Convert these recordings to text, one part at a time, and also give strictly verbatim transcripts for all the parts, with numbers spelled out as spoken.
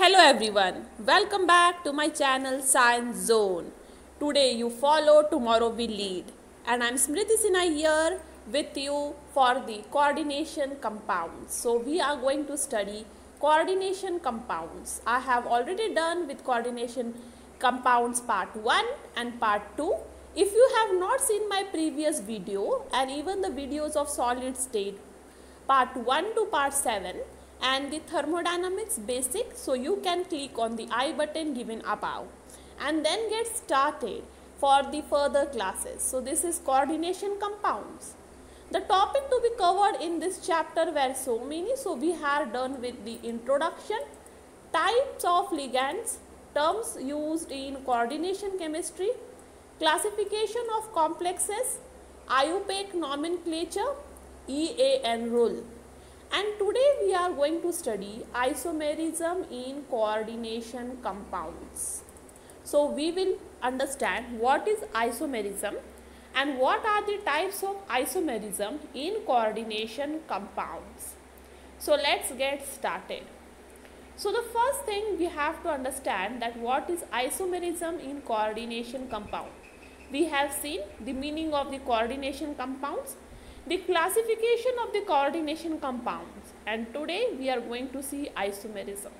Hello everyone, welcome back to my channel Science Zone. Today you follow, tomorrow we lead. And I'm Smriti Sinha here with you for the coordination compounds. So we are going to study coordination compounds. I have already done with coordination compounds part one and part two. If you have not seen my previous video and even the videos of solid state part one to part seven, and the thermodynamics basic, so you can click on the I button given above and then get started for the further classes. So this is coordination compounds. The topic to be covered in this chapter were so many, so we have done with the introduction, types of ligands, terms used in coordination chemistry, classification of complexes, I U P A C nomenclature, E A N rule. And today we are going to study isomerism in coordination compounds. So we will understand what is isomerism and what are the types of isomerism in coordination compounds. So let's get started. So the first thing we have to understand that what is isomerism in coordination compound. We have seen the meaning of the coordination compounds, the classification of the coordination compounds, and today we are going to see isomerism.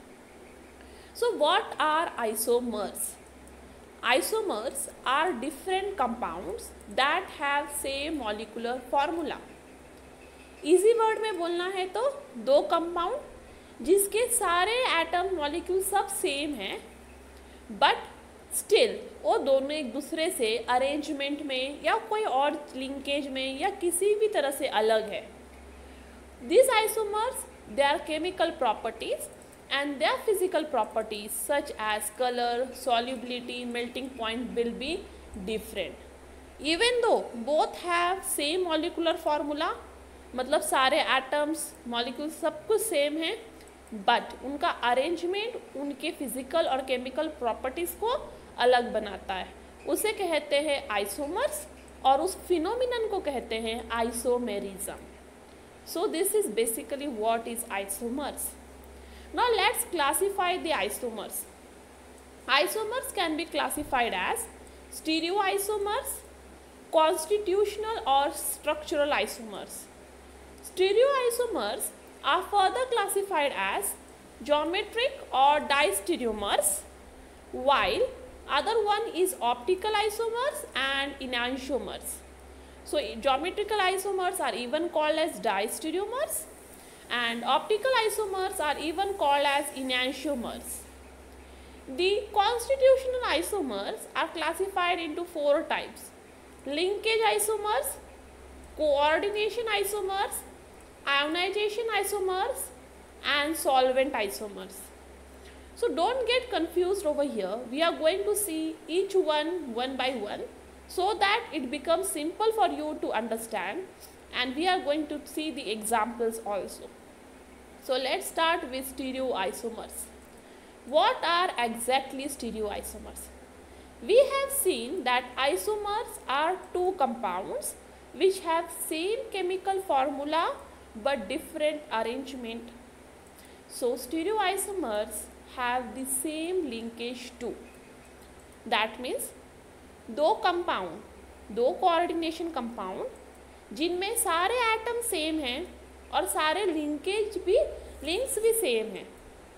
So what are isomers? Isomers are different compounds that have same molecular formula. Easy word में बोलना है तो दो compound जिसके सारे atom molecule सब same हैं, but still वो दोनों एक दूसरे से अरेंजमेंट में या कोई और लिंकेज में या किसी भी तरह से अलग है. These isomers, their chemical properties and their physical properties such as color, solubility, melting point will be different. Even though both have same molecular formula, मतलब सारे एटम्स मॉलिक्यूल सब कुछ सेम हैं, बट उनका अरेंजमेंट उनके फिजिकल और chemical properties को अलग बनाता है. उसे कहते हैं आइसोमर्स और उस फिनोमिनन को कहते हैं isomerism. So this is basically what is isomers. Now let's classify the isomers. Isomers can be classified as stereo isomers, constitutional और structural isomers. Stereo isomers are further classified as geometric or diastereomers, while other one is optical isomers and enantiomers. So geometrical isomers are even called as diastereomers and optical isomers are even called as enantiomers. The constitutional isomers are classified into four types: linkage isomers, coordination isomers, ionization isomers and solvent isomers. So don't get confused over here. We are going to see each one one by one so that it becomes simple for you to understand, and we are going to see the examples also. So let's start with stereoisomers. What are exactly stereoisomers? We have seen that isomers are two compounds which have same chemical formula but different arrangement. So stereoisomers have the same linkage too. That means दो compound, दो coordination compound जिनमें सारे atom same हैं और सारे linkage भी links भी same हैं,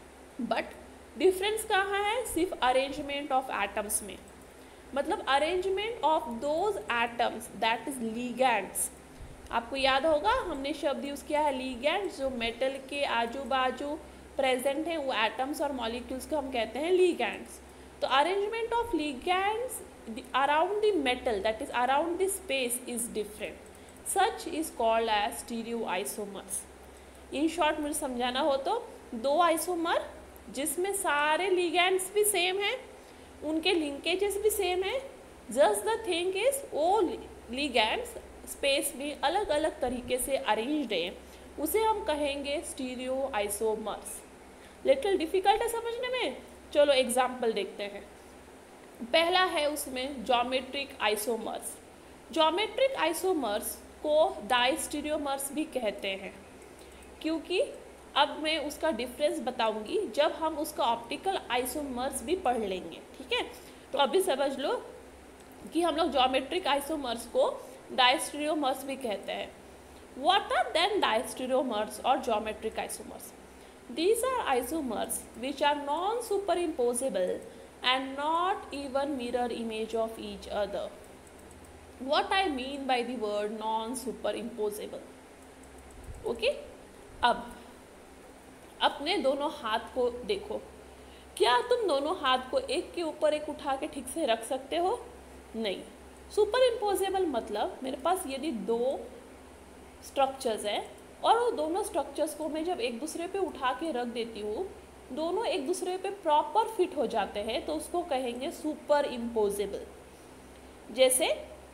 बट डिफरेंस कहाँ है? सिर्फ अरेंजमेंट ऑफ एटम्स में. मतलब arrangement of those atoms, that is ligands. आपको याद होगा हमने शब्द यूज़ किया है लिगैंड्स. जो मेटल के आजू बाजू प्रेजेंट हैं वो एटम्स और मॉलिक्यूल्स को हम कहते हैं लिगैंड्स. तो arrangement of ligands around the metal, that is around the space, is different. Such is called as stereo isomers. In short मुझे समझाना हो तो दो आइसोमर जिसमें सारे लिगैंड्स भी सेम हैं, उनके लिंकेजेस भी सेम हैं, जस्ट द थिंग इज वो लिगैंड्स स्पेस में अलग अलग तरीके से अरेंज्ड हैं, उसे हम कहेंगे स्टीरियो आइसोमर्स. लिटिल डिफिकल्ट है समझने में. चलो एग्जाम्पल देखते हैं. पहला है उसमें ज्योमेट्रिक आइसोमर्स. ज्योमेट्रिक आइसोमर्स को डायस्टीरियोमर्स भी कहते हैं क्योंकि अब मैं उसका डिफरेंस बताऊंगी जब हम उसका ऑप्टिकल आइसोमर्स भी पढ़ लेंगे, ठीक है। तो अभी समझ लो कि हम लोग ज्योमेट्रिक आइसोमर्स को डायस्टेरियोमर्स भी कहते हैं। What are then diastereomers or geometric isomers? These are isomers which are non-superimposable and not even mirror image of each other. What I mean by the word non-superimposable? Okay? अब अपने दोनों हाथ को देखो, क्या तुम दोनों हाथ को एक के ऊपर एक उठा के ठीक से रख सकते हो? नहीं। सुपर इम्पोजेबल मतलब मेरे पास यदि दो स्ट्रक्चर्स हैं और वो दोनों स्ट्रक्चर्स को मैं जब एक दूसरे पे उठा के रख देती हूँ, दोनों एक दूसरे पे प्रॉपर फिट हो जाते हैं, तो उसको कहेंगे सुपर इम्पोजेबल। जैसे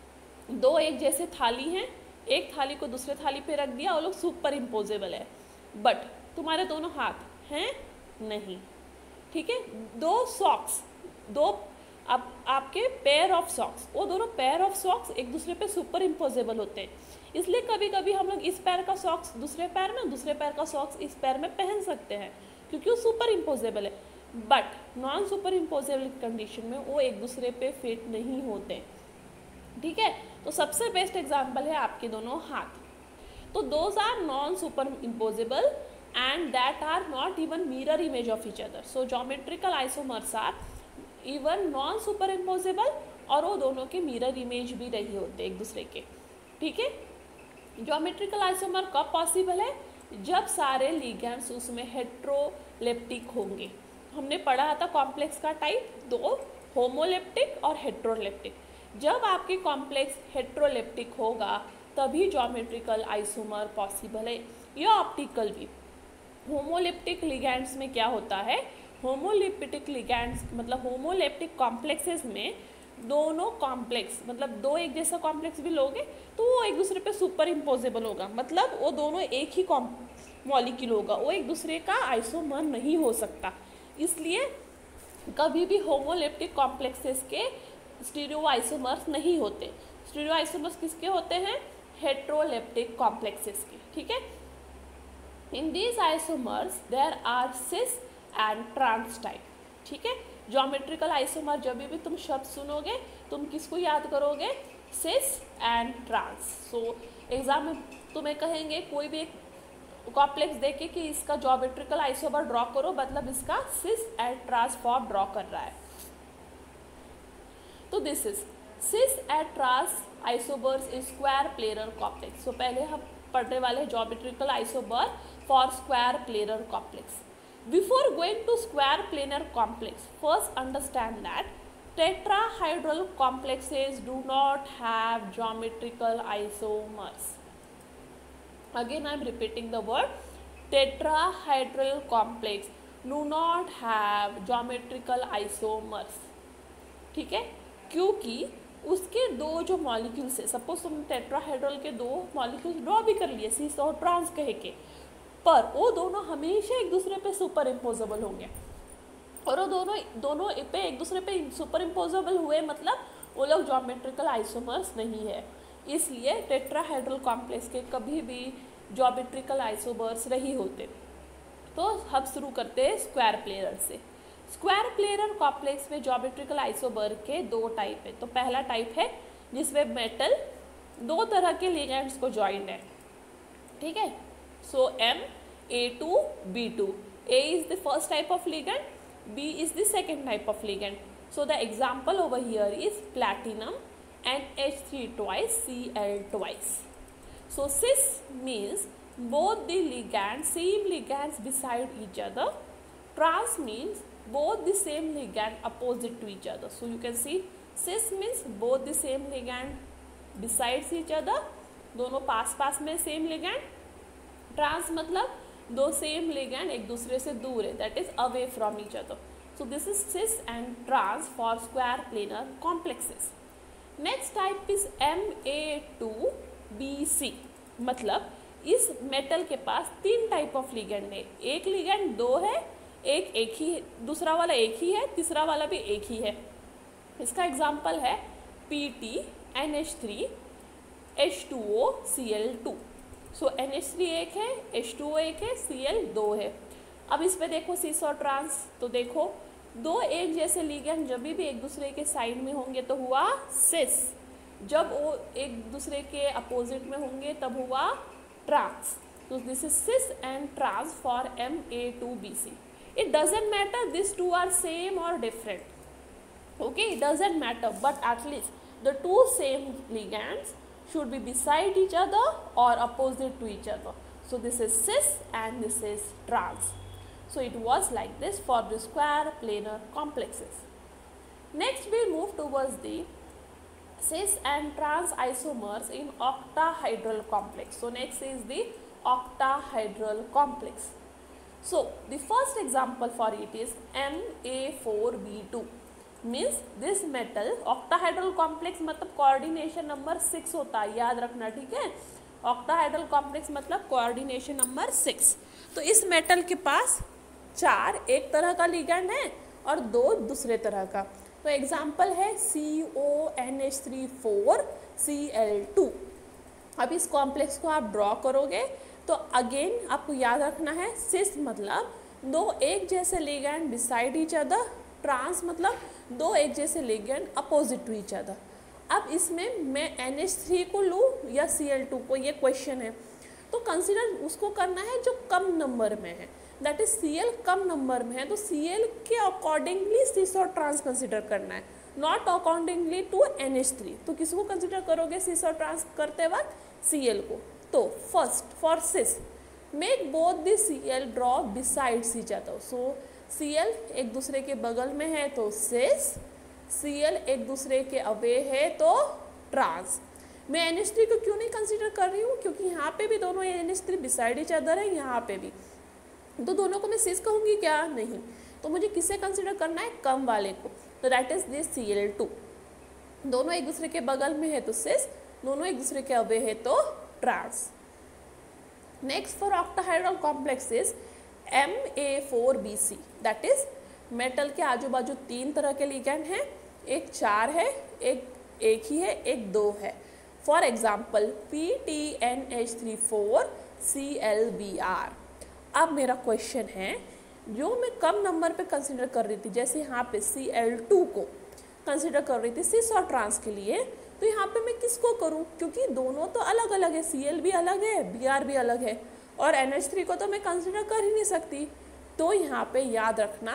दो एक जैसे थाली हैं, एक थाली को दूसरे थाली पे रख दिया, वो लोग सुपर इम्पोजेबल है। बट तुम्हारे दोनों हाथ हैं नहीं, ठीक है। दो सॉक्स, दो आप आपके पेयर ऑफ सॉक्स, वो दोनों पेयर ऑफ सॉक्स एक दूसरे पे सुपर इम्पोजेबल होते हैं। इसलिए कभी कभी हम लोग इस पैर का सॉक्स दूसरे पैर में, दूसरे पैर का सॉक्स इस पैर में पहन सकते हैं, क्योंकि वो सुपर इम्पोजेबल है। But non superimposable condition में वो एक दूसरे पे फिट नहीं होते, ठीक है। तो सबसे बेस्ट एग्जांपल है आपके दोनों हाथ। तो those are non superimposable and that are not even mirror image of each other. So geometrical isomers are even non superimposable और वो दोनों के मिरर इमेज भी रही होते एक दूसरे के, ठीक है। ज्योमेट्रिकल आइसोमर कब पॉसिबल है? जब सारे लिगेंड्स उसमें हेट्रोलेप्टिक होंगे। हमने पढ़ा था कॉम्प्लेक्स का टाइप दो, होमोलेप्टिक और हेट्रोलेप्टिक। जब आपके कॉम्प्लेक्स हेट्रोलेप्टिक होगा तभी ज्योमेट्रिकल आइसोमर पॉसिबल है, या ऑप्टिकल भी। होमोलेप्टिक लिगेंड्स में क्या होता है? होमोलेप्टिक लिगेंड्स मतलब होमोलेप्टिक कॉम्प्लेक्सेस में दोनों कॉम्प्लेक्स मतलब दो एक जैसा कॉम्प्लेक्स भी लोगे तो वो एक दूसरे पे सुपर इम्पोजेबल होगा, मतलब वो दोनों एक ही मॉलिक्यूल होगा, वो एक दूसरे का आइसोमर नहीं हो सकता। इसलिए कभी भी होमोलेप्टिक कॉम्प्लेक्सेस के स्टीरियो आइसोमर्स नहीं होते। स्टीरियो आइसोमर्स किसके होते हैं? हेट्रोलेप्टिक कॉम्प्लेक्सेस के, ठीक है। In these isomers there are cis and trans type, ठीक है। ज्योमेट्रिकल आइसोमर जब भी तुम शब्द सुनोगे तुम किसको याद करोगे? Cis and trans. So exam में तुम्हें कहेंगे कोई भी एक कॉम्प्लेक्स देके कि इसका ज्योमेट्रिकल आइसोमर ड्रॉ करो, मतलब इसका cis and trans form draw कर रहा है। तो this is cis and trans isomers is square planar complex. So पहले हम पढ़ने वाले geometrical isomer for square planar complex. Before going to square planar complex, first understand that tetrahedral complexes do not have geometrical isomers. Again I am repeating the word tetrahedral complex do not have geometrical isomers, ठीक है। क्योंकि उसके दो जो molecules है, suppose तुमने tetrahedral के दो मॉलिक्यूल्स ड्रॉ भी कर लिए सिस और ट्रांस कह के, पर वो दोनों हमेशा एक दूसरे पे सुपर इम्पोजेबल होंगे, और वो दोनों दोनों पे एक दूसरे पे सुपर इम्पोजेबल हुए मतलब वो लोग ज्योमेट्रिकल आइसोमर्स नहीं है। इसलिए टेट्राहेड्रल कॉम्प्लेक्स के कभी भी ज्योमेट्रिकल आइसोमर्स नहीं होते। तो हम शुरू करते हैं स्क्वायर प्लेनर से। स्क्वायर प्लेनर कॉम्प्लेक्स में ज्योमेट्रिकल आइसोमर के दो टाइप है। तो पहला टाइप है जिसमें मेटल दो तरह के लिगेंड्स को ज्वाइंट है, ठीक है। So M, A two, B two. A is the first type of ligand, B is the second type of ligand. So the example over here is platinum and H three twice, Cl twice. So cis means both the ligands, same ligands beside each other. Trans means both the same ligand opposite to each other. So you can see cis means both the same ligand besides each other, दोनों पास पास में same ligand। Trans मतलब दो same ligand एक दूसरे से दूर है, that is away from each other. So this is cis and trans for square planar complexes. Next type is M A two B C, मतलब इस मेटल के पास तीन टाइप ऑफ लिगेंड है। एक लिगेंड दो है, एक एक ही है, दूसरा वाला एक ही है, तीसरा वाला भी एक ही है। इसका एग्जाम्पल है P T N H three H two O C L two. So N H three एक है, एच टू ओ एक है, सी एल दो है। अब इस पे देखो सिस और ट्रांस, तो देखो दो एक जैसे लिगेंड जब भी एक दूसरे के साइड में होंगे तो हुआ सिस, जब वो एक दूसरे के अपोजिट में होंगे तब हुआ ट्रांस। तो this is cis and trans for M A two B C. It doesn't matter this two are same और different, okay, it doesn't matter, but at least the two same ligands should be beside each other or opposite to each other. So this is cis and this is trans. So it was like this for the square planar complexes. Next we'll move towards the cis and trans isomers in octahedral complex. So next is the octahedral complex. So the first example for it is M A four B two. Means this metal octahedral complex मतलब coordination number six होता है, याद रखना, ठीक है। Octahedral complex मतलब coordination number six. तो इस मेटल के पास चार एक तरह का लिगेंड है और दो दूसरे तरह का। तो एग्जांपल है C O N H three four C L two. अब इस कॉम्प्लेक्स को आप ड्रॉ करोगे तो अगेन आपको याद रखना है सिस मतलब दो एक जैसे ligand beside each other, trans मतलब दो एक जैसे ligand opposite to each other. अब इसमें मैं एन एच थ्री को लूँ या सी एल टू को, ये क्वेश्चन है, तो कंसिडर उसको करना है जो कम नंबर में है, दैट इज सी एल कम नंबर में है, तो सी एल के अकॉर्डिंगली सिस और ट्रांस कंसिडर करना है, not accordingly to N H three. तो किसको कंसिडर करोगे सिस और ट्रांस करते वक्त? सी एल को। तो first for cis make both the C L draw besides each other. So C L एक दूसरे के बगल में है तो सिस, सी एल एक दूसरे के अवे है तो ट्रांस। मैं एन एच थ्री को क्यों नहीं कंसीडर कर रही हूँ? क्योंकि यहाँ पे भी दोनों N H three beside each other है, यहाँ पे भी, तो दोनों को मैं सिस कहूँगी क्या? नहीं। तो मुझे किसे कंसीडर करना है? कम वाले को। तो that is this C L two. दोनों एक दूसरे के बगल में है तो सिस, दोनों एक दूसरे के अवे है तो trans. Next for octahedral complex is M A four B C, that is metal के आजू बाजू तीन तरह के लिगेंड हैं, एक चार है, एक एक ही है, एक दो है। For example P T N H three four C L B R. अब मेरा क्वेश्चन है, जो मैं कम नंबर पे कंसिडर कर रही थी, जैसे यहाँ पे सी एल टू को कंसिडर कर रही थी सिस और ट्रांस के लिए, तो यहाँ पे मैं किसको करूँ? क्योंकि दोनों तो अलग अलग है, सी एल भी अलग है, बी आर भी अलग है, और एन एच थ्री को तो मैं कंसिडर कर ही नहीं सकती। तो यहाँ पे याद रखना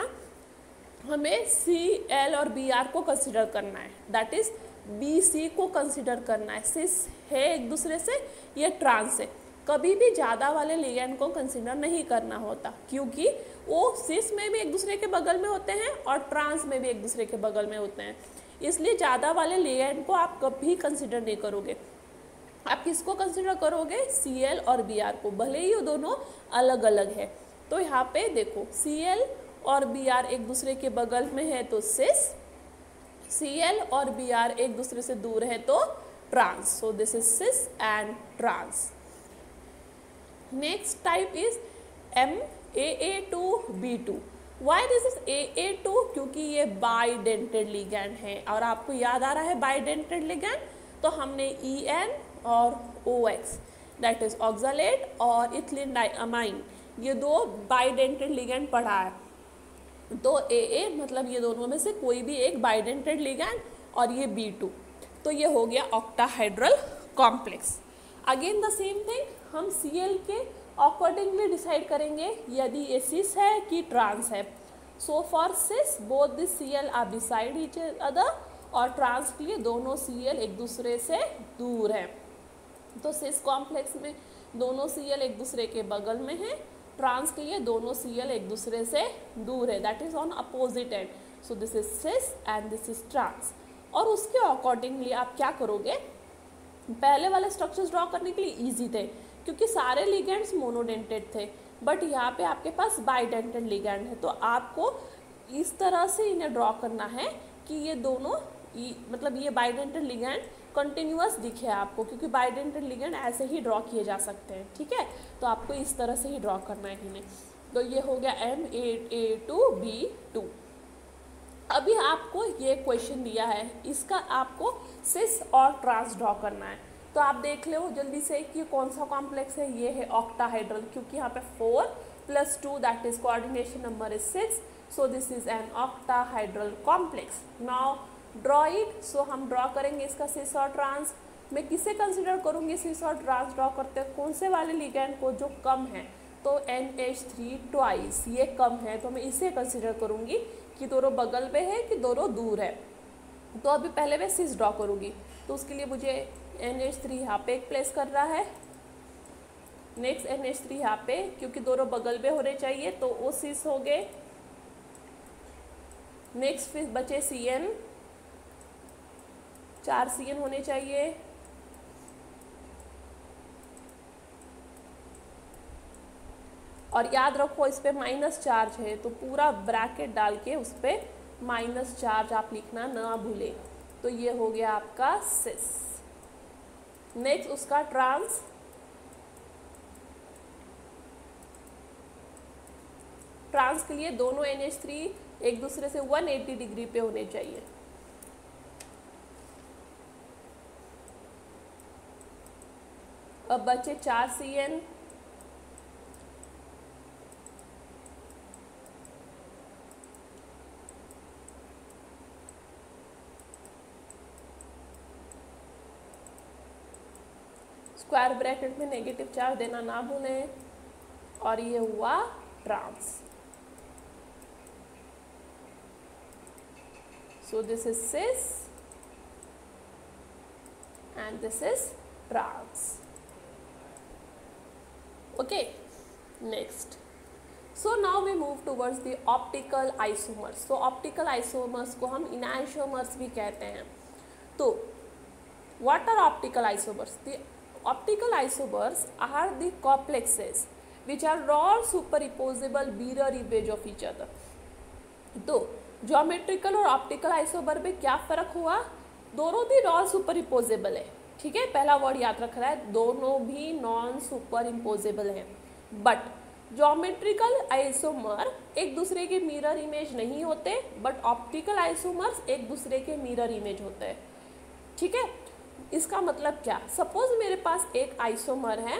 हमें सी एल और बी आर को कंसिडर करना है, दैट इज बी सी को कंसिडर करना है। सिस है एक दूसरे से, ये ट्रांस है। कभी भी ज़्यादा वाले लिगेंड को कंसिडर नहीं करना होता, क्योंकि वो सिस में भी एक दूसरे के बगल में होते हैं और ट्रांस में भी एक दूसरे के बगल में होते हैं, इसलिए ज़्यादा वाले लिगेंड को आप कभी कंसिडर नहीं करोगे। आप किसको कंसिडर करोगे? सी एल और बी आर को, भले ही वो दोनों अलग अलग है। तो यहाँ पे देखो सी एल और बी आर एक दूसरे के बगल में है तो सिस, सी एल और बी आर एक दूसरे से दूर है तो trans. So this is cis and trans. Next type is M A A two B two. Why this is A A two? क्योंकि ये बाइडेंटेड लिगेंड है, और आपको याद आ रहा है बाइडेंटेड लिगेंड, तो हमने ई एन और O X, that is oxalate और इथिलीन डाइअमाइन, ये दो बाइडेंटेड लिगेंड पढ़ा है। तो ए ए मतलब ये दोनों में से कोई भी एक बाइडेंटेड लिगेंड, और ये बी टू, तो ये हो गया octahedral complex. Again the same thing, हम सी एल के अकॉर्डिंगली डिसाइड करेंगे यदि ये सिस है कि ट्रांस है। So for cis both the C L are beside each other, और ट्रांस के लिए दोनों सी एल एक दूसरे से दूर है। तो सिस कॉम्प्लेक्स में दोनों सी एल एक दूसरे के बगल में है, ट्रांस के लिए दोनों सी एल एक दूसरे से दूर है, that is on opposite end. So this is cis and this is trans. और उसके अकॉर्डिंगली आप क्या करोगे? पहले वाले स्ट्रक्चर्स ड्रॉ करने के लिए इजी थे, क्योंकि सारे लिगेंड्स मोनोडेंटेड थे, बट यहाँ पे आपके पास बाइडेंटेड लिगेंड है, तो आपको इस तरह से इन्हें ड्रॉ करना है कि ये दोनों ये, मतलब ये बाइडेंटेड लिगेंड कंटिन्यूअस दिखे आपको, क्योंकि बाइडेंटेड लिगेंड ऐसे ही ड्रॉ किए जा सकते हैं, ठीक है। तो आपको इस तरह से ही ड्रॉ करना है इन्हें। तो ये हो गया M A A two B two. अभी आपको ये क्वेश्चन दिया है, इसका आपको सिस और ट्रांस ड्रॉ करना है। तो आप देख लो जल्दी से कि कौन सा कॉम्प्लेक्स है, ये है ऑक्टाहाइड्रल, क्योंकि यहाँ पे four plus two that is coordination number is six, so this is an octahedral complex. Now draw it, so हम ड्रॉ करेंगे इसका सिस और ट्रांस। मैं किसे कंसिडर करूँगी सिस और ट्रांस ड्रॉ करते हैं, कौन से वाले लिगैंड को, जो कम है, तो एन एच थ्री ट्वाइस, ये कम है तो मैं इसे कंसिडर करूँगी कि दोनों बगल में है कि दोनों दूर है। तो अभी पहले मैं सिस ड्रॉ करूँगी, तो उसके लिए मुझे एन एच थ्री यहाँ पे एक प्लेस कर रहा है, नेक्स्ट एन एच थ्री यहाँ पे, क्योंकि दोनों बगल में होने चाहिए तो वो सिस हो गए। नेक्स्ट फिर बचे सी एन, चार सी एन होने चाहिए। और याद रखो इस पे माइनस चार्ज है, तो पूरा ब्रैकेट डाल के उस पर माइनस चार्ज आप लिखना ना भूले। तो ये हो गया आपका सिस। नेक्स्ट उसका ट्रांस, ट्रांस के लिए दोनों एन एच थ्री एक दूसरे से एक सौ अस्सी डिग्री पे होने चाहिए। अब बचे चार सी एन, स्क्वायर ब्रैकेट में नेगेटिव चार्ज देना ना भूलें, और ये हुआ trans. So this is cis and this is trans. Okay, next, so now we move towards the optical isomers. तो ऑप्टिकल आइसोमर्स को हम इनैंशियोमर्स भी कहते हैं। तो what are optical isomers? The optical isomers are the complexes which are raw superimposable mirror image of each other. तो geometrical और optical isomer में क्या फ़र्क हुआ? दोनों भी नॉन सुपर इम्पोजेबल है, ठीक है, पहला वर्ड याद रख रहा है, दोनों भी नॉन सुपर इम्पोजेबल है। बट ज्योमेट्रिकल आइसोमर एक दूसरे के मिरर इमेज नहीं होते, बट ऑप्टिकल आइसोमर्स एक दूसरे के मिरर इमेज होते हैं, ठीक है। इसका मतलब क्या? सपोज मेरे पास एक आइसोमर है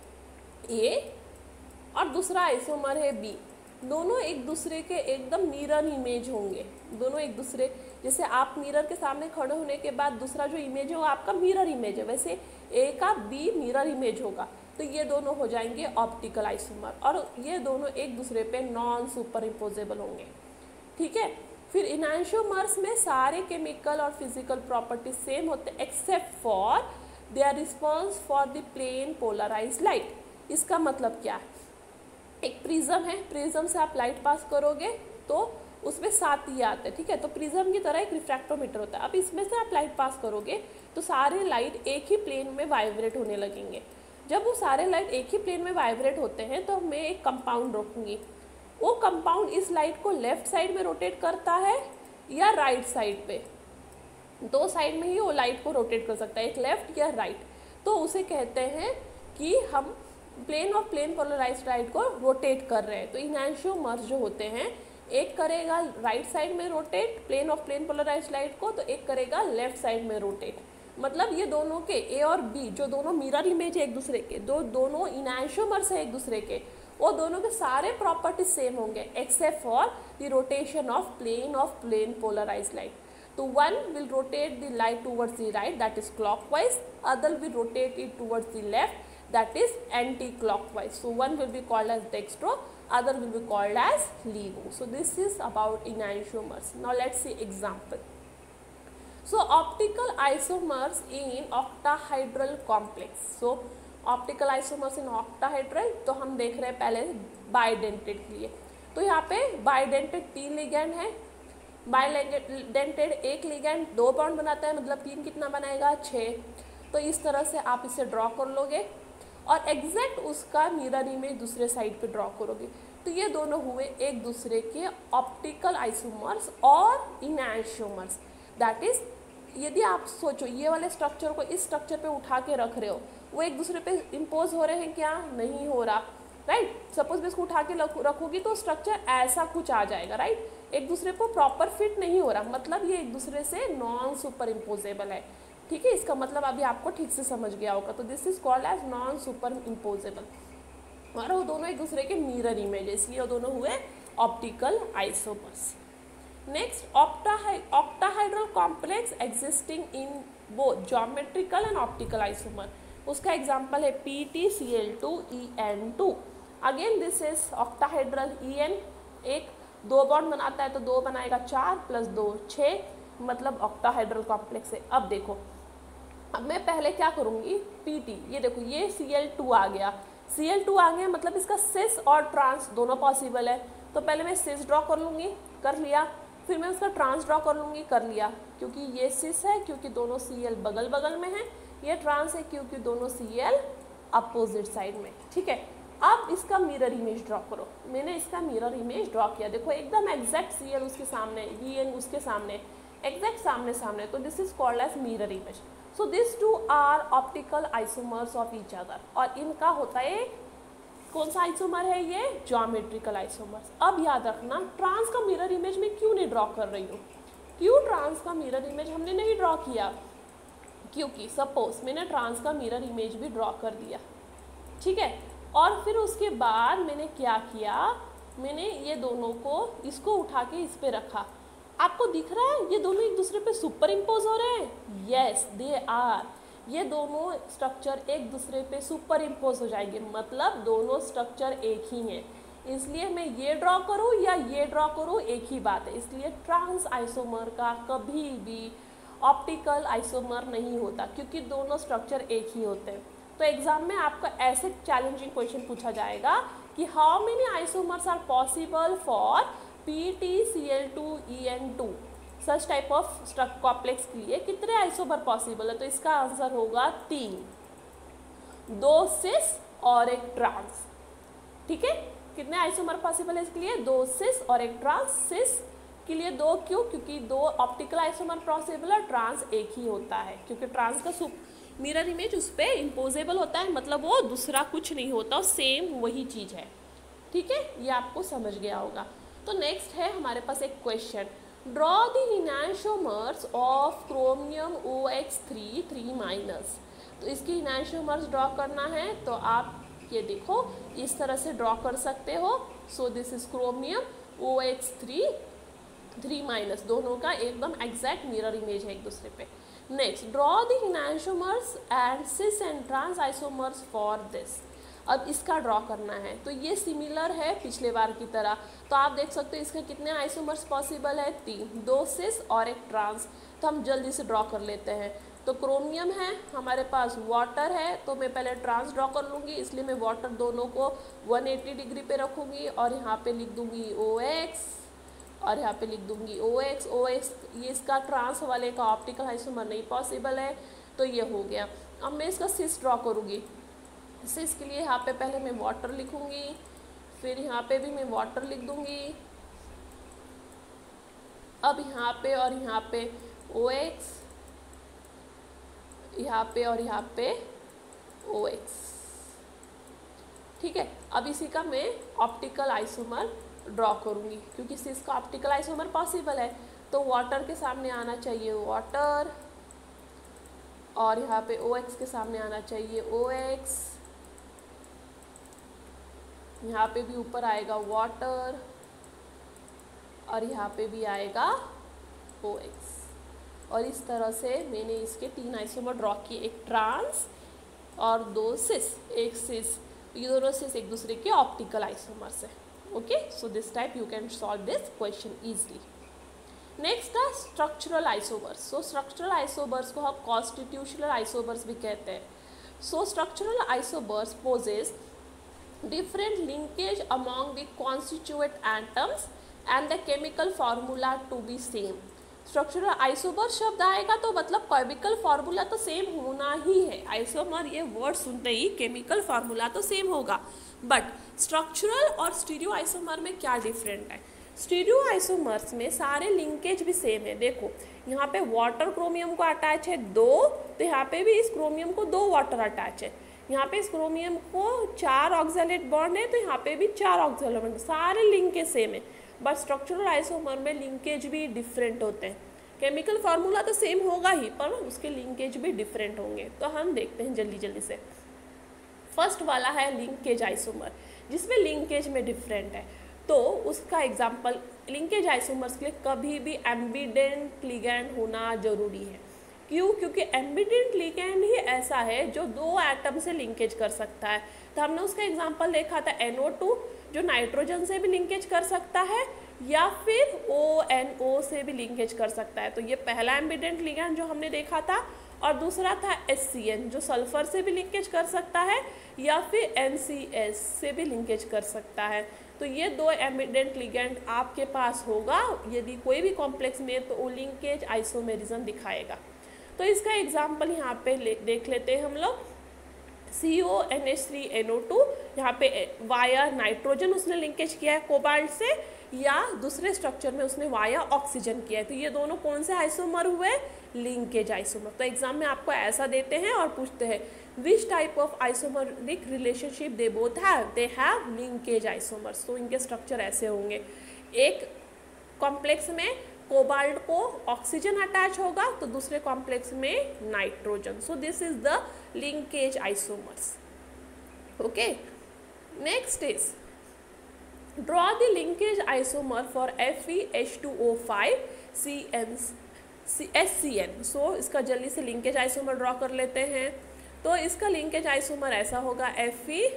ए और दूसरा आइसोमर है बी, दोनों एक दूसरे के एकदम मिरर इमेज होंगे, दोनों एक दूसरे, जैसे आप मिरर के सामने खड़े होने के बाद दूसरा जो इमेज होगा आपका मिरर इमेज है, वैसे ए का बी मिरर इमेज होगा, तो ये दोनों हो जाएंगे ऑप्टिकल आइसोमर, और ये दोनों एक दूसरे पे नॉन सुपर इम्पोजेबल होंगे, ठीक है। फिर इनैंशियोमर्स में सारे केमिकल और फिजिकल प्रॉपर्टीज सेम होते हैं except for their response for the plane polarized light. इसका मतलब क्या है? एक प्रिज्म है, प्रिज्म से आप लाइट पास करोगे तो उसमें सात ही आते हैं, ठीक है, तो प्रिज्म की तरह एक रिफ्रैक्टोमीटर होता है। अब इसमें से आप लाइट पास करोगे तो सारे लाइट एक ही प्लेन में वाइब्रेट होने लगेंगे। जब वो सारे लाइट एक ही प्लेन में वाइब्रेट होते हैं तो मैं एक कंपाउंड रखूँगी, वो कंपाउंड इस लाइट को लेफ्ट साइड में रोटेट करता है या राइट साइड पे, दो साइड में ही वो लाइट को रोटेट कर सकता है, एक लेफ्ट या राइट। तो उसे कहते हैं कि हम plane of plane polarized light को रोटेट कर रहे हैं। तो इनैंशियोमर्स जो होते हैं, एक करेगा राइट साइड में rotate plane of plane polarized light को, तो एक करेगा लेफ्ट साइड में रोटेट। मतलब ये दोनों के ए और बी जो दोनों मिरर इमेज है एक दूसरे के, दो दोनों इनैंशियोमर्स है एक दूसरे के, वो दोनों के सारे प्रॉपर्टीज सेम होंगे except for the rotation of plane of plane polarized light. तो one will rotate the light towards the right that is clockwise, other will rotate it towards the left that is anti clockwise. So one will be called as dextro, other will be called as LIGO. So this is about enantiomers. Now let's see example. So optical isomers in octahedral complex. So optical isomers in octahedral, तो हम देख रहे हैं पहले bidentate के लिए। तो यहाँ पे bidentate तीन लिगैंड है, bidentate एक लिगैंड दो बॉन्ड बनाता है, मतलब तीन कितना बनाएगा? छः। तो इस तरह से आप इसे ड्रॉ कर लोगे और एग्जैक्ट उसका मिरर इमेज दूसरे साइड पे ड्रॉ करोगे। तो ये दोनों हुए एक दूसरे के ऑप्टिकल आइसोमर्स और इनैंशियोमर्स। दैट इज, यदि आप सोचो ये वाले स्ट्रक्चर को इस स्ट्रक्चर पे उठा के रख रहे हो, वो एक दूसरे पे इम्पोज हो रहे हैं क्या? नहीं हो रहा, राइट। सपोज मैं इसको उठा के रखूँगी तो स्ट्रक्चर ऐसा कुछ आ जाएगा, राइट। एक दूसरे को प्रॉपर फिट नहीं हो रहा, मतलब ये एक दूसरे से नॉन सुपर इम्पोजेबल है। ठीक है, इसका मतलब अभी आपको ठीक से समझ गया होगा। तो this is called as non superimposable और वो दोनों एक दूसरे के मिरर इमेज, इसलिए वो दोनों हुए optical isomers. Next, octahedral complex existing in both geometrical and optical isomer. उसका एग्जांपल है P T C L two E N two. Again this is octahedral, E N एक दो बॉन्ड बनाता है तो दो बनाएगा चार प्लस दो छः, मतलब ऑक्टाहाइड्रल कॉम्प्लेक्स है। अब देखो, अब मैं पहले क्या करूँगी, पी टी, ये देखो ये सी एल टू आ गया, सी एल टू आ गया मतलब इसका सिस और ट्रांस दोनों पॉसिबल है। तो पहले मैं सिस ड्रॉ कर लूँगी, कर लिया, फिर मैं उसका ट्रांस ड्रॉ कर लूँगी, कर लिया, क्योंकि ये सिस है क्योंकि दोनों सी एल बगल बगल में है, ये ट्रांस है क्योंकि दोनों सी एल अपोजिट साइड में। ठीक है, अब इसका मिरर इमेज ड्रॉ करो। मैंने इसका मिरर इमेज ड्रॉ किया, देखो एकदम एग्जैक्ट सी एल उसके सामने, ई एन उसके सामने, एग्जैक्ट सामने सामने, तो this is called as mirror image. So this two are optical isomers of each other, और इनका होता है कौन सा आइसोमर है, ये ज्योमेट्रिकल आइसोमर्स। अब याद रखना, ट्रांस का मिरर इमेज में क्यों नहीं ड्रॉ कर रही हूँ, क्यों ट्रांस का मिरर इमेज हमने नहीं ड्रॉ किया, क्योंकि सपोज मैंने ट्रांस का मिरर इमेज भी ड्रॉ कर दिया, ठीक है, और फिर उसके बाद मैंने क्या किया, मैंने ये दोनों को, इसको उठा के इस पे रखा, आपको दिख रहा है ये दोनों एक दूसरे पे सुपर इम्पोज हो रहे हैं, यस दे आर, ये दोनों स्ट्रक्चर एक दूसरे पे सुपर इम्पोज हो जाएंगे, मतलब दोनों स्ट्रक्चर एक ही हैं, इसलिए मैं ये ड्रॉ करूँ या ये ड्रॉ करूँ एक ही बात है। इसलिए ट्रांस आइसोमर का कभी भी ऑप्टिकल आइसोमर नहीं होता, क्योंकि दोनों स्ट्रक्चर एक ही होते हैं। तो एग्जाम में आपका ऐसे चैलेंजिंग क्वेश्चन पूछा जाएगा कि how many isomers are possible for P T C L two E N two, such type of complex के लिए कितने आइसोमर पॉसिबल है, तो इसका आंसर होगा तीन, दो सिस और एक ट्रांस। ठीक है, कितने आइसोमर पॉसिबल है इसके लिए, दो सिस और एक ट्रांस। सिस के लिए दो, क्यों, क्योंकि दो ऑप्टिकल आइसोमर पॉसिबल है, ट्रांस एक ही होता है, क्योंकि ट्रांस का मिरर इमेज उस पर इम्पोजेबल होता है, मतलब वो दूसरा कुछ नहीं होता, सेम वही चीज़ है। ठीक है, ये आपको समझ गया होगा। तो नेक्स्ट है हमारे पास एक question, draw the enantiomers of chromium O X three three minus. तो इसकी इनैंशियोमर्स ड्रॉ करना है, तो आप ये देखो इस तरह से ड्रॉ कर सकते हो। So this is chromium O X three three minus, दोनों का एकदम एग्जैक्ट मिरर इमेज है एक दूसरे पे। Next, draw the enantiomers and cis and trans isomers for this. अब इसका ड्रॉ करना है, तो ये सिमिलर है पिछले बार की तरह, तो आप देख सकते हो इसके कितने आइसोमर्स पॉसिबल है, तीन, दो सिस और एक ट्रांस। तो हम जल्दी से ड्रॉ कर लेते हैं। तो क्रोमियम है हमारे पास, वाटर है, तो मैं पहले ट्रांस ड्रॉ कर लूँगी, इसलिए मैं वाटर दोनों को एक सौ अस्सी डिग्री पे रखूँगी और यहाँ पे लिख दूँगी ओ एक्स और यहाँ पे लिख दूँगी ओ एक्स। ओ एक्स ये इसका ट्रांस वाले का ऑप्टिकल आइसोमर नहीं पॉसिबल है, तो ये हो गया। अब मैं इसका सिस ड्रॉ करूँगी। सिस के लिए यहाँ पे पहले मैं वाटर लिखूँगी, फिर यहाँ पे भी मैं वाटर लिख दूँगी। अब यहाँ पे और यहाँ पे ओ एक्स, यहाँ पे और यहाँ पे ओ एक्स। ठीक है, अब इसी का मैं ऑप्टिकल आइसोमर ड्रॉ करूँगी, क्योंकि सिस का ऑप्टिकल आइसोमर पॉसिबल है, तो वाटर के सामने आना चाहिए वाटर और यहाँ पे ओ एक्स के सामने आना चाहिए ओ एक्स, यहाँ पे भी ऊपर आएगा वाटर और यहाँ पे भी आएगा ओ एक्स। और इस तरह से मैंने इसके तीन आइसोमर ड्रॉ किए, एक ट्रांस और दो सिस, एक सिस, ये दोनों सिस एक दूसरे के ऑप्टिकल आइसोमर्स है। Okay, so this type you can solve this question easily. Next है structural isomers. So structural isomers को हम कॉन्स्टिट्यूशनल आइसोमर्स भी कहते हैं। So structural isomers possess different linkage among the constituent atoms and the chemical formula to be same। Structural isomer शब्द आएगा तो मतलब केमिकल फार्मूला तो सेम होना ही है। आइसोमर ये वर्ड सुनते ही केमिकल फार्मूला तो सेम होगा, बट स्ट्रक्चरल और स्टीरियो आइसोमर में क्या डिफरेंट है। स्टीरियो आइसोमर्स में सारे लिंकेज भी सेम है। देखो यहाँ पे वाटर क्रोमियम को अटैच है दो, तो यहाँ पे भी इस क्रोमियम को दो वाटर अटैच है। यहाँ पे इस क्रोमियम को चार ऑक्सैलेट बॉन्ड है, तो यहाँ पे भी चार ऑक्सैलेट बॉन्ड, सारे लिंकेज सेम है, बट स्ट्रक्चरल आइसोमर में लिंकेज भी डिफरेंट होते हैं। केमिकल फार्मूला तो सेम होगा ही, पर उसके लिंकेज भी डिफरेंट होंगे। तो हम देखते हैं जल्दी जल्दी से। फर्स्ट वाला है लिंकेज आइसोमर, जिसमें लिंकेज में डिफरेंट है। तो उसका एग्जांपल, लिंकेज आइसोमर्स के लिए कभी भी एम्बिडेंट लिगैंड होना जरूरी है। क्यों? क्योंकि एम्बिडेंट लिगैंड ही ऐसा है जो दो एटम से लिंकेज कर सकता है। तो हमने उसका एग्जांपल देखा था एन ओ टू, जो नाइट्रोजन से भी लिंकेज कर सकता है या फिर ओ एन ओ से भी लिंकेज कर सकता है। तो ये पहला एम्बिडेंट लिगैंड जो हमने देखा था। और दूसरा था एस सी एन, जो सल्फर से भी लिंकेज कर सकता है या फिर एन सी एस से भी लिंकेज कर सकता है। तो ये दो एम्बिडेंट लिगैंड आपके पास होगा यदि कोई भी कॉम्प्लेक्स में, तो वो लिंकेज आइसोमेरिज्म दिखाएगा। तो इसका एग्जाम्पल यहाँ पे ले, देख लेते हैं हम लोग। C O N H three N O two, यहाँ पे वाया नाइट्रोजन उसने लिंकेज किया है कोबाल्ट से, या दूसरे स्ट्रक्चर में उसने वाया ऑक्सीजन किया है। तो ये दोनों कौन से आइसोमर हुए? Linkage isomer. तो एग्जाम में आपको ऐसा देते हैं और पूछते हैं which type of isomeric relationship they both have, they have linkage isomers. तो इनके स्ट्रक्चर ऐसे होंगे, एक कॉम्प्लेक्स में कोबाल्ट को ऑक्सीजन अटैच होगा तो दूसरे कॉम्प्लेक्स में nitrogen. So this is the linkage isomers. Okay, next is draw the linkage isomer for F E H two O five C N S C N। So इसका जल्दी से linkage isomer draw कर लेते हैं। तो इसका linkage isomer ऐसा होगा F E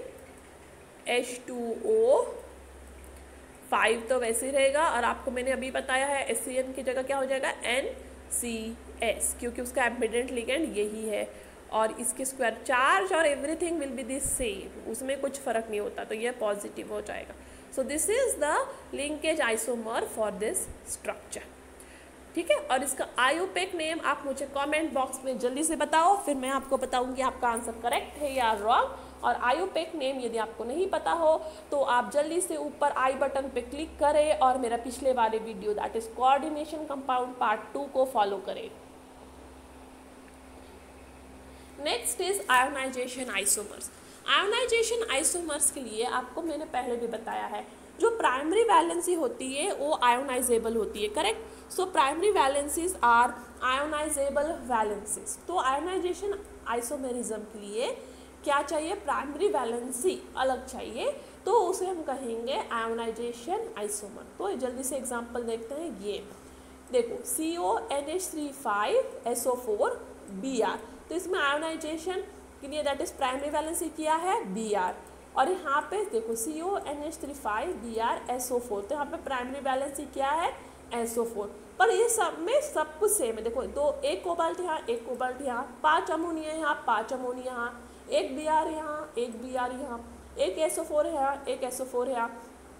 H two O five तो वैसे ही रहेगा, और आपको मैंने अभी बताया है एस सी एन की जगह क्या हो जाएगा एन सी एस, क्योंकि उसका एम्बिडेंट लिगैंड यही है। और इसके स्क्वायर चार्ज और everything will be the same, उसमें कुछ फर्क नहीं होता, तो ये पॉजिटिव हो जाएगा। So this is the linkage isomer for this structure. ठीक है, और इसका आयोपेक नेम आप मुझे कमेंट बॉक्स में जल्दी से बताओ, फिर मैं आपको बताऊंगी आपका आंसर करेक्ट है या रॉन्ग। और आयोपेक नेम यदि आपको नहीं पता हो तो आप जल्दी से ऊपर आई बटन पे क्लिक करें और मेरा पिछले वाले video that is coordination compound part two को फॉलो करें। Next is ionization isomers. Ionization isomers के लिए आपको मैंने पहले भी बताया है, जो प्राइमरी वैलेंसी होती है वो आयोनाइजेबल होती है, correct. So primary valencies are ionizable valencies. तो आयोनाइजेशन आइसोमेरिज्म के लिए क्या चाहिए? प्राइमरी वैलेंसी अलग चाहिए, तो उसे हम कहेंगे आयोनाइजेशन आइसोमर। तो जल्दी से एग्जांपल देखते हैं। ये देखो C O N H three five S O four B R, तो इसमें आयोनाइजेशन के लिए दैट इज प्राइमरी वैलेंसी किया है बी आर। और यहाँ पे देखो C O N H three five B R S O four, तो यहाँ पे प्राइमरी वैलेंसी क्या है एस ओ फोर। पर ये सब में सब कुछ सेम है। देखो दो, एक कोबाल्ट यहाँ, एक कोबाल्ट यहाँ, पांच अमोनिया यहाँ, पांच अमोनिया यहाँ, एक बी आर यहाँ, एक बी आर यहाँ, एक एस ओ फोर यहाँ, एक एस ओ फोर यहाँ।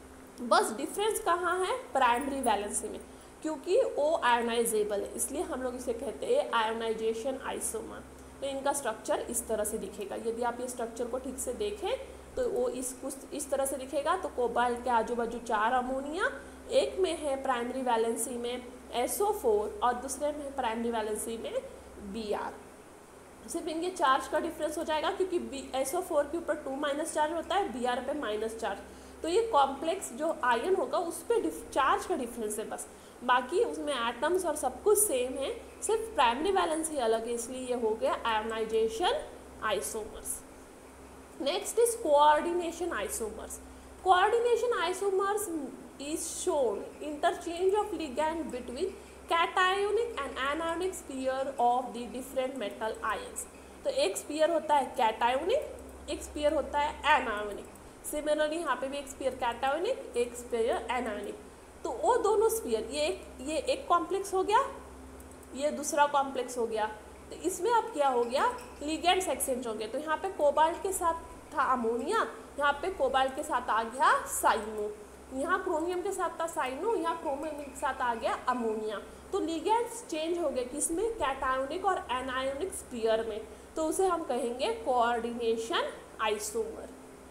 बस डिफरेंस कहाँ है? प्राइमरी वैलेंसी में, क्योंकि वो आयोनाइजेबल है, इसलिए हम लोग इसे कहते हैं आयोनाइजेशन आइसोमर। तो इनका स्ट्रक्चर इस तरह से दिखेगा। यदि आप ये स्ट्रक्चर को ठीक से देखें तो वो इस कुछ इस तरह से दिखेगा। तो कोबाल्ट के आजू बाजू चार अमोनिया, एक में है प्राइमरी वैलेंसी में एस ओ फोर और दूसरे में प्राइमरी वैलेंसी में बी आर। सिर्फ इनके चार्ज का डिफरेंस हो जाएगा, क्योंकि बी एस ओ फोर के ऊपर टू माइनस चार्ज होता है, बी आर पे माइनस चार्ज। तो ये कॉम्प्लेक्स जो आयन होगा उस पर चार्ज का डिफरेंस है बस, बाकी उसमें एटम्स और सब कुछ सेम है, सिर्फ प्राइमरी वैलेंसी अलग है, इसलिए ये हो गया ionization isomers. Next is coordination isomers. Coordination isomers is shown interchange of ligand between cationic and anionic sphere of the different metal ions. तो एक स्पीयर होता है कैटायोनिक, एक स्पीयर होता है एनायोनिक। सिमिलरली यहाँ पे भी एक स्पीयर कैटायोनिक, एक स्पीयर एनायोनिक। तो वो दोनों स्पीयर, ये एक ये एक कॉम्प्लेक्स हो गया, ये दूसरा कॉम्प्लेक्स हो गया। तो इसमें अब क्या हो गया? लिगेंड्स एक्सचेंज हो गए। तो यहाँ पे कोबाल्ट के साथ था अमोनिया, यहाँ पे कोबाल्ट के साथ आ गया साइनो, यहाँ क्रोमियम के साथ था साइनो, यहाँ क्रोमियम के साथ आ गया अमोनिया। तो लिगेंड्स चेंज हो गए, किसमें? कैटायोनिक और एनायोनिक स्पीयर में। तो उसे हम कहेंगे coordination isomer.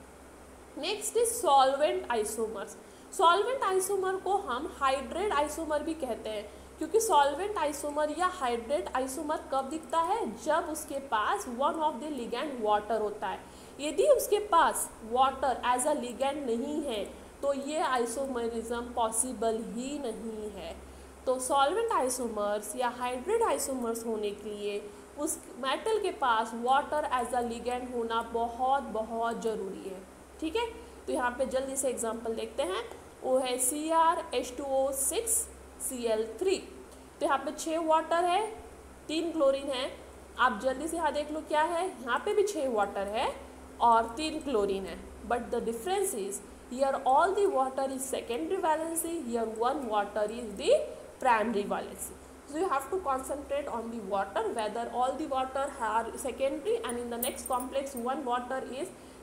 Next is solvent isomers. Solvent isomer को हम हाइड्रेट आइसोमर भी कहते हैं, क्योंकि सॉल्वेंट आइसोमर या हाइड्रेट आइसोमर कब दिखता है? जब उसके पास one of the ligand water होता है। यदि उसके पास वाटर एज अ लिगैंड नहीं है तो ये आइसोमरिज्म पॉसिबल ही नहीं है। तो सॉल्वेंट आइसोमर्स या हाइड्रेट आइसोमर्स होने के लिए उस मेटल के पास वाटर एज अ लिगेंड होना बहुत बहुत ज़रूरी है। ठीक है, तो यहाँ पे जल्दी से एग्जांपल देखते हैं। वो है C R H two O six C L three. तो यहाँ पे छः वाटर है, तीन क्लोरीन है। आप जल्दी से यहाँ देख लो क्या है, यहाँ पे भी छः वाटर है और तीन क्लोरीन है, but the difference is here all the water is secondary valency, here one water is the primary valency. So you have to concentrate on the water, whether all the water are secondary, and in the next complex one water is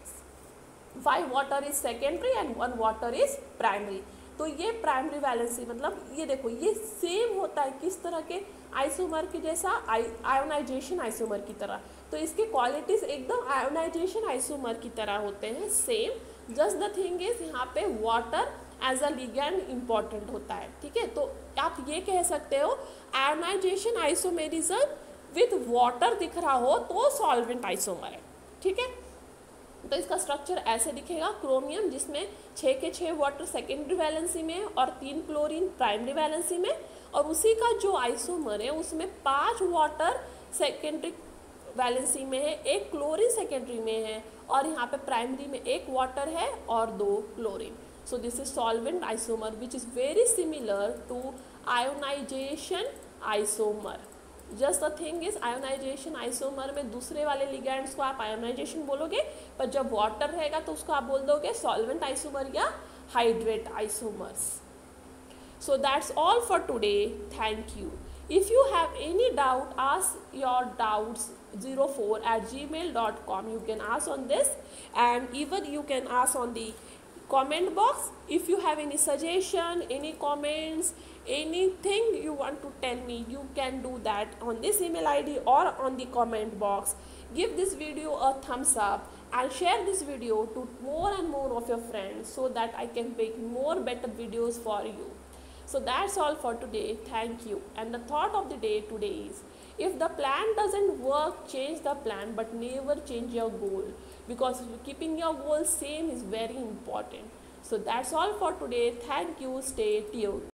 five water is secondary and one water is primary. तो ये primary valency मतलब ये देखो ये same होता है किस तरह के आइसोमर के जैसा, आयोनाइजेशन आइसोमर की तरह. तो इसके क्वालिटीज एकदम आयोनाइजेशन आइसोमर की तरह होते हैं same. Just the thing is यहाँ पे water as a ligand important होता है. ठीक है, तो आप ये कह सकते हो आयोनाइजेशन आइसोमेरिज्म विथ वाटर दिख रहा हो तो सॉल्वेंट आइसोमर है. ठीक है, तो इसका स्ट्रक्चर ऐसे दिखेगा. क्रोमियम जिसमें छः के छः वाटर सेकेंडरी वैलेंसी में और तीन क्लोरीन प्राइमरी वैलेंसी में, और उसी का जो आइसोमर है उसमें पांच वाटर सेकेंडरी वैलेंसी में है, एक क्लोरीन सेकेंडरी में है, और यहाँ पे प्राइमरी में एक वाटर है और दो chlorine. So this is solvent isomer which is very similar to ionization isomer. Just the thing is ionization isomer में दूसरे वाले ligands को आप ionization बोलोगे, पर जब water रहेगा तो उसको आप बोल दोगे solvent isomer या hydrate isomers. So that's all for today. Thank you. If you have any doubt, ask your doubts zero four at gmail dot com. You can ask on this, and even you can ask on the comment box. If you have any suggestion, any comments, anything you want to tell me, you can do that on this email I D or on the comment box. Give this video a thumbs up and share this video to more and more of your friends so that I can make more better videos for you. So that's all for today. Thank you. And the thought of the day today is, if the plan doesn't work, change the plan, but never change your goal, because keeping your goal same is very important. So that's all for today. Thank you. Stay tuned.